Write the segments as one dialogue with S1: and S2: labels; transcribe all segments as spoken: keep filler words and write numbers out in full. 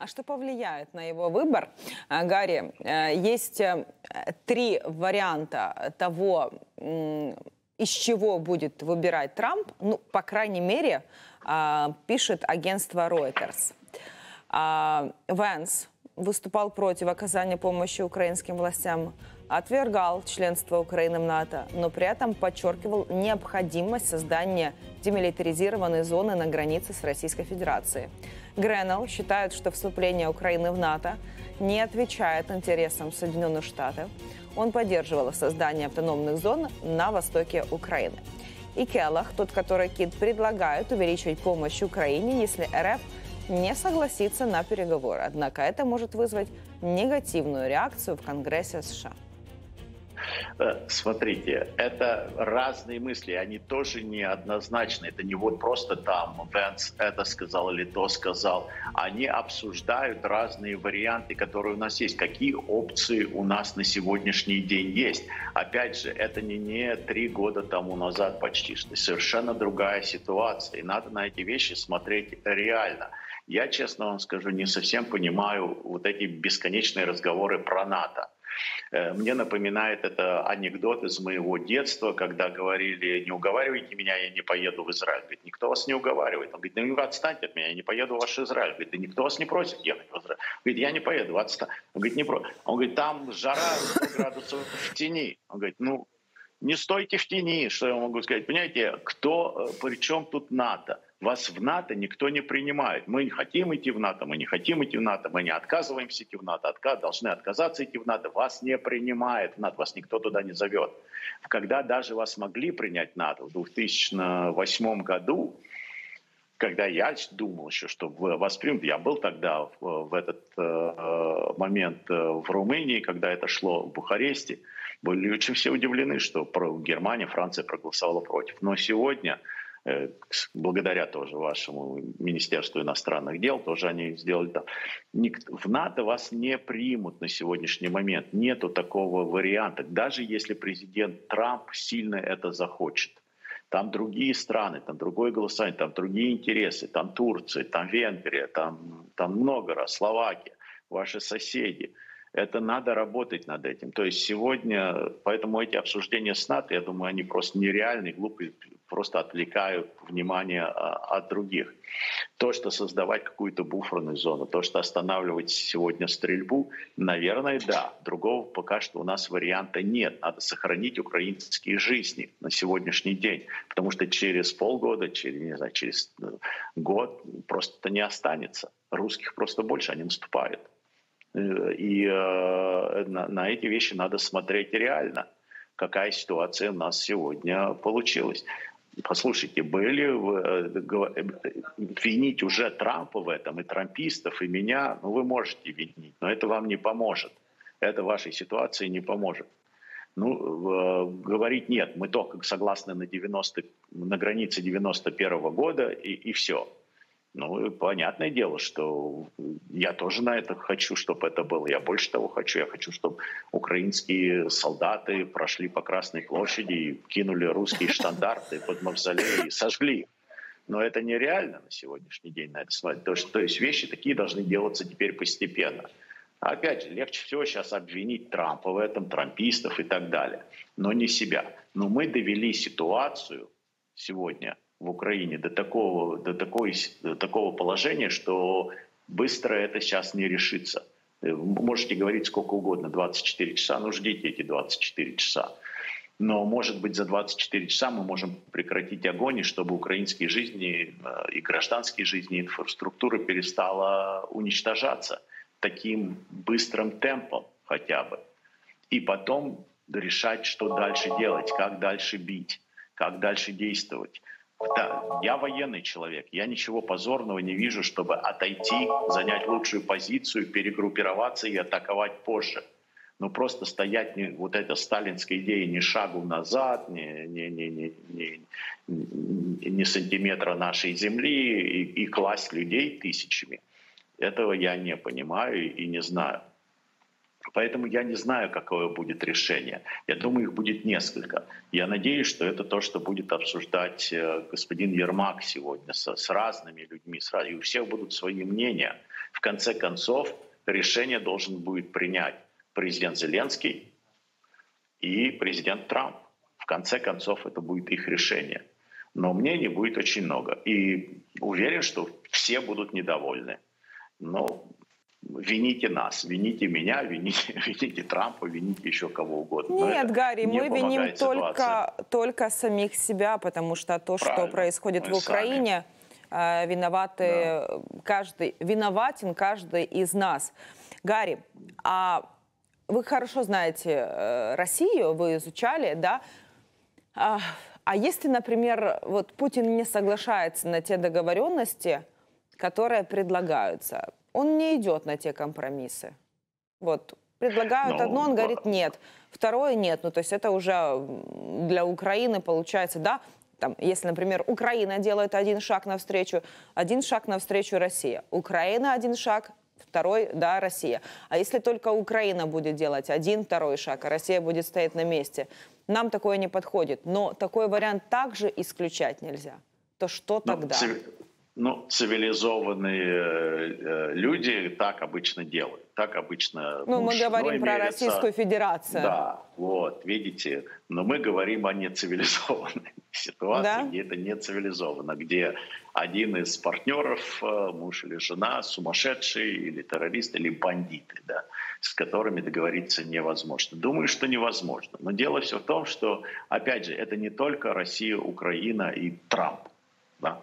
S1: А что повлияет на его выбор? Гарри, есть три варианта того, из чего будет выбирать Трамп. Ну, по крайней мере, пишет агентство Reuters. Венс выступал против оказания помощи украинским властям, отвергал членство Украины в НАТО, но при этом подчеркивал необходимость создания демилитаризированной зоны на границе с Российской Федерацией. Гренелл считает, что вступление Украины в НАТО не отвечает интересам Соединенных Штатов. Он поддерживал создание автономных зон на востоке Украины. И Келлах, тот, который Кит предлагает увеличивать помощь Украине, если РФ не согласится на переговоры. Однако это может вызвать негативную реакцию в Конгрессе США.
S2: Смотрите, это разные мысли, они тоже неоднозначны. Это не вот просто там Венс это сказал или то сказал. Они обсуждают разные варианты, которые у нас есть. Какие опции у нас на сегодняшний день есть. Опять же, это не, не три года тому назад почти, что совершенно другая ситуация. И надо на эти вещи смотреть реально. Я, честно вам скажу, не совсем понимаю вот эти бесконечные разговоры про НАТО. Мне напоминает это анекдот из моего детства, когда говорили: не уговаривайте меня, я не поеду в Израиль. Говорит, никто вас не уговаривает. Он говорит, ну вы отстаньте от меня, я не поеду в ваш Израиль. Говорит, да никто вас не просит ехать в Израиль. Говорит, я не поеду, отстань. Он говорит, не про. Он говорит, там жара сто градусов в тени. Он говорит, ну не стойте в тени, что я могу сказать. Понимаете, кто, при чем тут НАТО? Вас в НАТО никто не принимает. Мы не хотим идти в НАТО, мы не хотим идти в НАТО, мы не отказываемся идти в НАТО, отказ, должны отказаться идти в НАТО. Вас не принимает в НАТО, вас никто туда не зовет. Когда даже вас могли принять в НАТО в две тысячи восьмом году, когда я думал еще, что вас примут, я был тогда в, в этот э, момент в Румынии, когда это шло в Бухаресте, были очень все удивлены, что Германия, Франция проголосовала против. Но сегодня, благодаря тоже вашему Министерству иностранных дел, тоже они сделали так. В НАТО вас не примут на сегодняшний момент. Нету такого варианта. Даже если президент Трамп сильно это захочет. Там другие страны, там другое голосование, там другие интересы. Там Турция, там Венгрия, там, там много раз, Словакия, ваши соседи. Это надо работать над этим. То есть сегодня, поэтому эти обсуждения с НАТО, я думаю, они просто нереальны, глупые, просто отвлекают внимание от других. То, что создавать какую-то буферную зону, то, что останавливать сегодня стрельбу, наверное, да. Другого пока что у нас варианта нет. Надо сохранить украинские жизни на сегодняшний день. Потому что через полгода, через, не знаю, через год просто не останется. Русских просто больше, они наступают. И э, на, на эти вещи надо смотреть реально, какая ситуация у нас сегодня получилась. Послушайте, были э, винить уже Трампа в этом, и трампистов, и меня, ну вы можете винить, но это вам не поможет. Это вашей ситуации не поможет. Ну, э, говорить нет, мы только согласны на, девяносто, на границе девяносто первого года, и, и все. Ну, понятное дело, что я тоже на это хочу, чтобы это было. Я больше того хочу. Я хочу, чтобы украинские солдаты прошли по Красной площади и кинули русские штандарты под мавзолей и сожгли их. Но это нереально на сегодняшний день на это смотреть. То, что, то есть вещи такие должны делаться теперь постепенно. Опять же, легче всего сейчас обвинить Трампа в этом, трампистов и так далее. Но не себя. Но мы довели ситуацию сегодня в Украине до такого, до, такой, до такого положения, что быстро это сейчас не решится. Можете говорить сколько угодно, двадцать четыре часа, ну ждите эти двадцать четыре часа. Но, может быть, за двадцать четыре часа мы можем прекратить огонь, чтобы украинские жизни и гражданские жизни, и инфраструктура перестала уничтожаться таким быстрым темпом хотя бы. И потом решать, что дальше делать, как дальше бить, как дальше действовать. Да, я военный человек, я ничего позорного не вижу, чтобы отойти, занять лучшую позицию, перегруппироваться и атаковать позже. Но просто стоять не, вот эта сталинская идея ни шагу назад, ни, ни, ни, ни, ни, ни сантиметра нашей земли и, и класть людей тысячами. Этого я не понимаю и не знаю. Поэтому я не знаю, какое будет решение. Я думаю, их будет несколько. Я надеюсь, что это то, что будет обсуждать господин Ермак сегодня с, с разными людьми. С, и у всех будут свои мнения. В конце концов, решение должен будет принять президент Зеленский и президент Трамп. В конце концов, это будет их решение. Но мнений будет очень много. И уверен, что все будут недовольны. Но вините нас, вините меня, вините, вините Трампа, вините еще кого угодно.
S1: Нет, Гарри, не мы виним только, только самих себя, потому что то, Правильно. что происходит мы в Украине, сами. виноваты да. каждый, виноватен каждый из нас. Гарри, а вы хорошо знаете Россию, вы изучали, да? А, а если, например, вот Путин не соглашается на те договоренности, которые предлагаются, он не идет на те компромиссы. Вот, предлагают Но... одно, он говорит нет, второе нет. Ну, то есть это уже для Украины получается, да, там, если, например, Украина делает один шаг навстречу, один шаг навстречу Россия. Украина один шаг, второй, да, Россия. А если только Украина будет делать один, второй шаг, а Россия будет стоять на месте, нам такое не подходит. Но такой вариант также исключать нельзя. То что
S2: Но
S1: тогда?
S2: Цив... Ну, цивилизованные э, люди так обычно делают. Так обычно.
S1: Ну, мы говорим про Российскую Федерацию.
S2: Да, вот, видите. Но мы говорим о нецивилизованной ситуации, да? Где это не цивилизованно, где один из партнеров, муж или жена, сумасшедшие или террористы, или бандиты, да, с которыми договориться невозможно. Думаю, что невозможно. Но дело все в том, что, опять же, это не только Россия, Украина и Трамп. Да.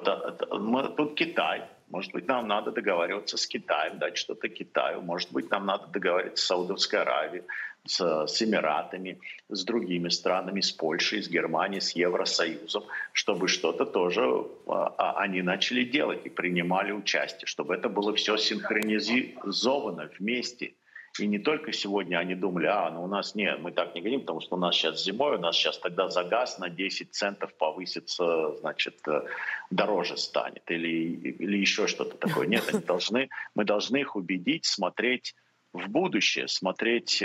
S2: Тут Китай. Может быть, нам надо договариваться с Китаем, дать что-то Китаю. Может быть, нам надо договориться с Саудовской Аравией, с, с Эмиратами, с другими странами, с Польшей, с Германией, с Евросоюзом, чтобы что-то тоже а, они начали делать и принимали участие, чтобы это было все синхронизовано вместе. И не только сегодня они думали, а, ну у нас нет, мы так не говорим, потому что у нас сейчас зимой, у нас сейчас тогда за газ на десять центов повысится, значит, дороже станет или, или еще что-то такое. Нет, они должны, мы должны их убедить смотреть в будущее, смотреть,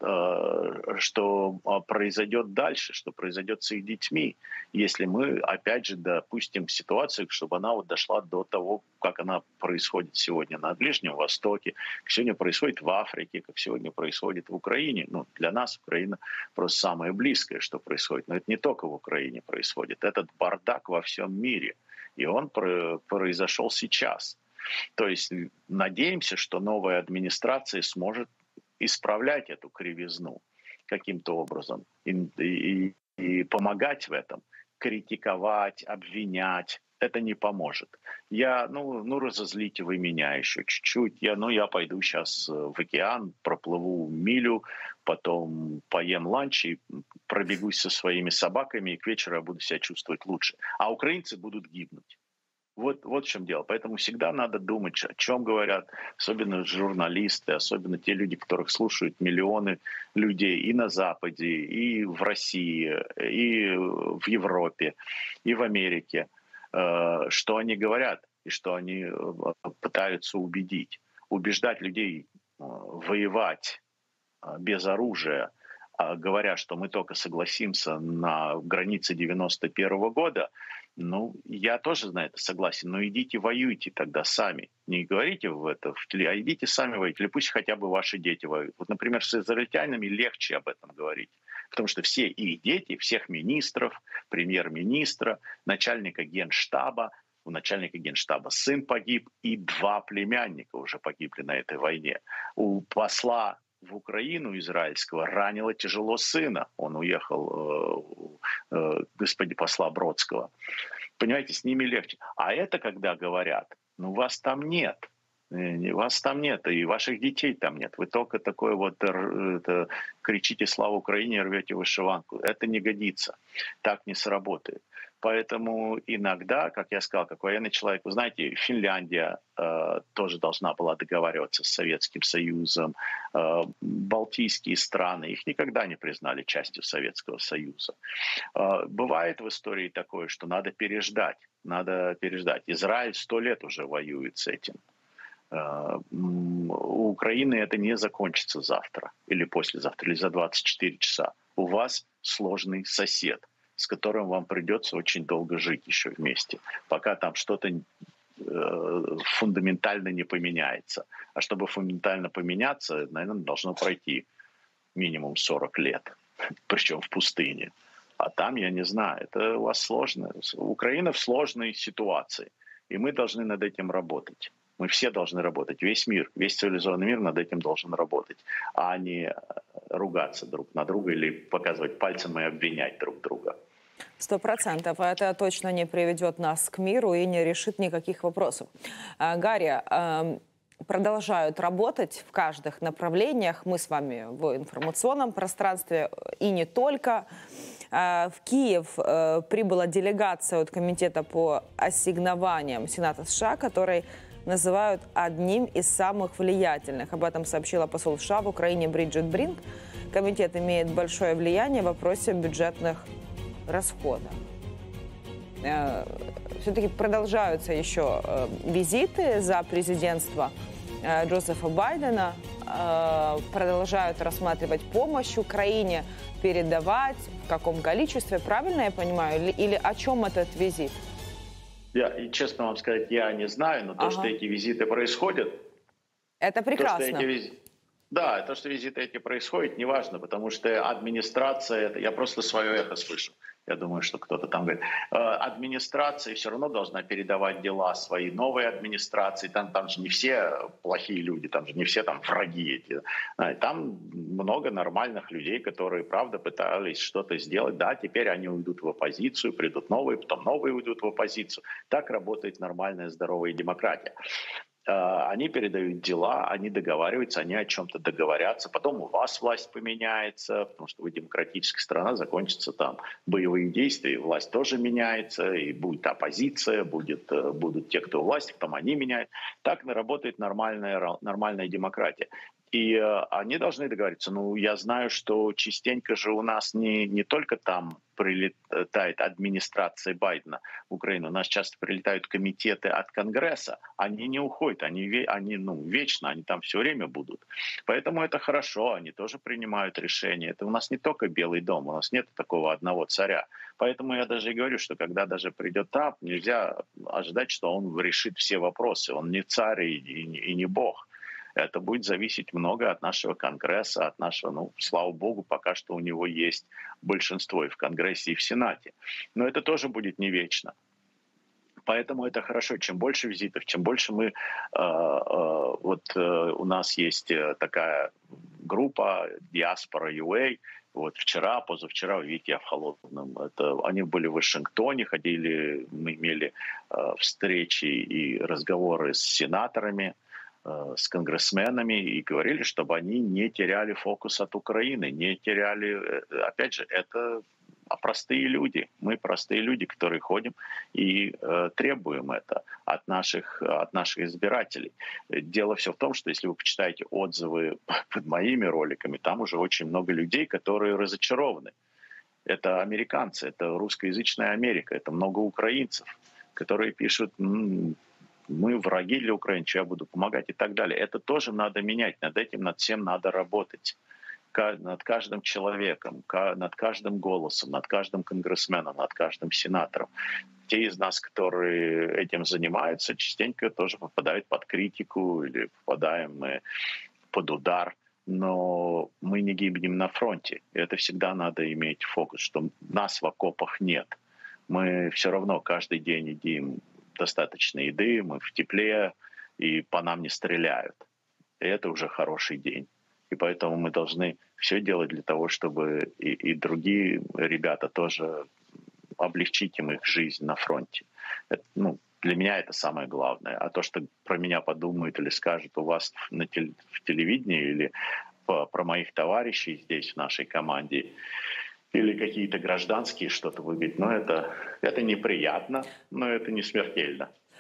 S2: что произойдет дальше, что произойдет с их детьми, если мы, опять же, допустим ситуацию, чтобы она вот дошла до того, как она происходит сегодня на Ближнем Востоке, как сегодня происходит в Африке, как сегодня происходит в Украине. Ну, для нас Украина просто самое близкое, что происходит. Но это не только в Украине происходит. Этот бардак во всем мире. И он произошел сейчас. То есть надеемся, что новая администрация сможет исправлять эту кривизну каким-то образом и, и, и помогать в этом, критиковать, обвинять. Это не поможет. Я, ну, ну, разозлите вы меня еще чуть-чуть. Я, ну, я пойду сейчас в океан, проплыву милю, потом поем ланч и пробегусь со своими собаками, и к вечеру я буду себя чувствовать лучше. А украинцы будут гибнуть. Вот, вот в чем дело. Поэтому всегда надо думать, о чем говорят, особенно журналисты, особенно те люди, которых слушают миллионы людей и на Западе, и в России, и в Европе, и в Америке, что они говорят и что они пытаются убедить. Убеждать людей воевать без оружия, говоря, что мы только согласимся на границе девяносто первого года, ну, я тоже на это согласен, но идите воюйте тогда сами. Не говорите в это, а идите сами воюйте, или пусть хотя бы ваши дети воюют. Вот, например, с израильтянами легче об этом говорить, потому что все их дети, всех министров, премьер-министра, начальника генштаба, у начальника генштаба сын погиб, и два племянника уже погибли на этой войне. У посла в Украину израильского ранило тяжело сына. Он уехал, э, э, господи посла Бродского. Понимаете, с ними легче. А это когда говорят, ну вас там нет. Вас там нет, и ваших детей там нет. Вы только такое вот это, кричите «Слава Украине!» рвете вышиванку. Это не годится. Так не сработает. Поэтому иногда, как я сказал, как военный человек, вы знаете, Финляндия э, тоже должна была договариваться с Советским Союзом. Э, Балтийские страны, их никогда не признали частью Советского Союза. Э, бывает в истории такое, что надо переждать. Надо переждать. Израиль сто лет уже воюет с этим. У Украины это не закончится завтра или послезавтра, или за двадцать четыре часа. У вас сложный сосед, с которым вам придется очень долго жить еще вместе, пока там что-то э, фундаментально не поменяется. А чтобы фундаментально поменяться, наверное, должно пройти минимум сорок лет, причем в пустыне. А там, я не знаю, это у вас сложно. Украина в сложной ситуации, и мы должны над этим работать. Мы все должны работать, весь мир, весь цивилизованный мир над этим должен работать, а не ругаться друг на друга или показывать пальцем и обвинять друг друга.
S1: Сто процентов. Это точно не приведет нас к миру и не решит никаких вопросов. Гарри, продолжают работать в каждых направлениях. Мы с вами в информационном пространстве и не только. В Киев прибыла делегация от Комитета по ассигнованиям Сената США, который называют одним из самых влиятельных. Об этом сообщила посол США в Украине Бриджит Бринк. Комитет имеет большое влияние в вопросе бюджетных расходов. Все-таки продолжаются еще визиты за президентства Джозефа Байдена. Продолжают рассматривать помощь Украине, передавать, в каком количестве. Правильно я понимаю? Или, или о чем этот визит?
S2: Я, и честно вам сказать, я не знаю, но то, ага. что эти визиты происходят...
S1: Это прекрасно.
S2: То, что эти виз... Да, то, что визиты эти происходят, неважно, потому что администрация... Это... Я просто свое эхо слышу. Я думаю, что кто-то там говорит. Администрация все равно должна передавать дела своей новой администрации. Там, там же не все плохие люди, там же не все там враги эти. Там много нормальных людей, которые, правда, пытались что-то сделать. Да, теперь они уйдут в оппозицию, придут новые, потом новые уйдут в оппозицию. Так работает нормальная, здоровая демократия. Они передают дела, они договариваются, они о чем-то договорятся. Потом у вас власть поменяется, потому что вы демократическая страна, закончатся там боевые действия, власть тоже меняется, и будет оппозиция, будет, будут те, кто у власти, потом они меняют. Так работает нормальная, нормальная демократия. И они должны договориться. Ну, я знаю, что частенько же у нас не, не только там прилетает администрация Байдена в Украину, у нас часто прилетают комитеты от Конгресса. Они не уходят, они, они ну, вечно, они там все время будут. Поэтому это хорошо, они тоже принимают решения. Это у нас не только Белый дом, у нас нет такого одного царя. Поэтому я даже и говорю, что когда даже придет Трамп, нельзя ожидать, что он решит все вопросы. Он не царь и, и, и не бог. Это будет зависеть много от нашего Конгресса, от нашего, ну, слава богу, пока что у него есть большинство и в Конгрессе, и в Сенате. Но это тоже будет не вечно. Поэтому это хорошо. Чем больше визитов, чем больше мы... Э, э, вот э, у нас есть такая группа «Диаспора ю эй». Вот вчера, позавчера, вы видите, я в холодном. Это, они были в Вашингтоне, ходили, мы имели э, встречи и разговоры с сенаторами, с конгрессменами и говорили, чтобы они не теряли фокус от Украины, не теряли... Опять же, это простые люди. Мы простые люди, которые ходим и э, требуем это от наших, от наших избирателей. Дело все в том, что если вы почитаете отзывы под моими роликами, там уже очень много людей, которые разочарованы. Это американцы, это русскоязычная Америка, это много украинцев, которые пишут... мы враги для Украины, что я буду помогать и так далее. Это тоже надо менять, над этим, над всем надо работать. Над каждым человеком, над каждым голосом, над каждым конгрессменом, над каждым сенатором. Те из нас, которые этим занимаются, частенько тоже попадают под критику или попадаем мы под удар. Но мы не гибнем на фронте. И это всегда надо иметь фокус, что нас в окопах нет. Мы все равно каждый день едим достаточно еды, мы в тепле, и по нам не стреляют. И это уже хороший день. И поэтому мы должны все делать для того, чтобы и, и другие ребята тоже облегчить им их жизнь на фронте. Это, ну, для меня это самое главное. А то, что про меня подумают или скажут у вас на теле, в телевидении или по, про моих товарищей здесь в нашей команде, или какие-то гражданские что-то выглядят, но это, это неприятно, но это не смертельно.